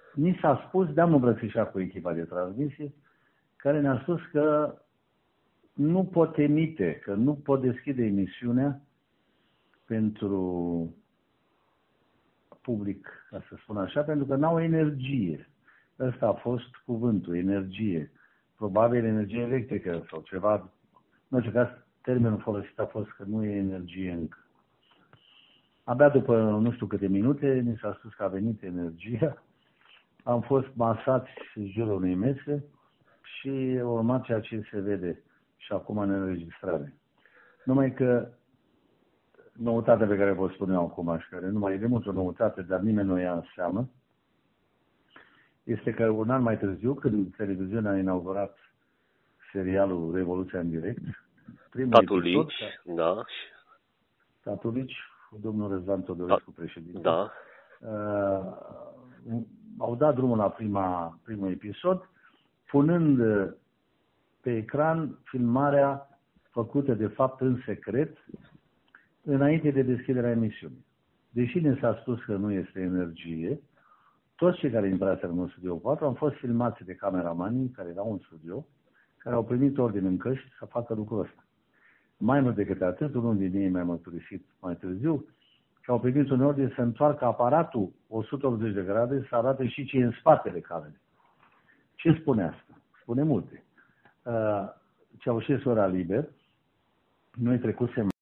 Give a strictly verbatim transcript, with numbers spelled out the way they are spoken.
ni s-a spus, de-am îmbrățișat cu echipa de transmisie, care ne-a spus că nu pot emite, că nu pot deschide emisiunea pentru public, ca să spun așa, pentru că n-au energie. Ăsta a fost cuvântul, energie. Probabil energie electrică sau ceva. Nu știu, că termenul folosit a fost că nu e energie încă. Abia după nu știu câte minute ni s-a spus că a venit energia. Am fost masați în jurul unei mese și urma ceea ce se vede și acum în înregistrare. Numai că noutatea pe care vă spun eu acum și care nu mai e de mult o noutate, dar nimeni nu ia în seamă, este că un an mai târziu, când televiziunea a inaugurat serialul Revoluția în direct, primul Tatulici, episod, da. Tatulici, domnul Răzvan Todorescu, da, președinte, da. Uh, au dat drumul la prima, primul episod, punând pe ecran filmarea făcută de fapt în secret, înainte de deschiderea emisiunii. Deși ne s-a spus că nu este energie, toți cei care intraseră în studio patru au fost filmați de cameramanii care erau în studio, care au primit ordine în căști să facă lucrul ăsta. Mai mult decât atât, unul din ei mi-a mărturisit mai târziu, că au primit un ordine să întoarcă aparatul o sută optzeci de grade să arate și ce e în spatele camerei. Ce spune asta? Spune multe. Uh, Ceaușescu era liber, noi trecusem